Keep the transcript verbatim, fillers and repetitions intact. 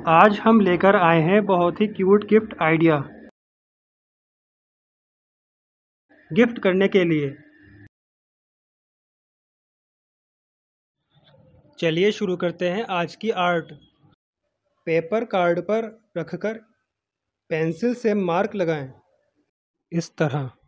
आज हम लेकर आए हैं बहुत ही क्यूट गिफ्ट आइडिया गिफ्ट करने के लिए। चलिए शुरू करते हैं आज की आर्ट। पेपर कार्ड पर रखकर पेंसिल से मार्क लगाएं इस तरह।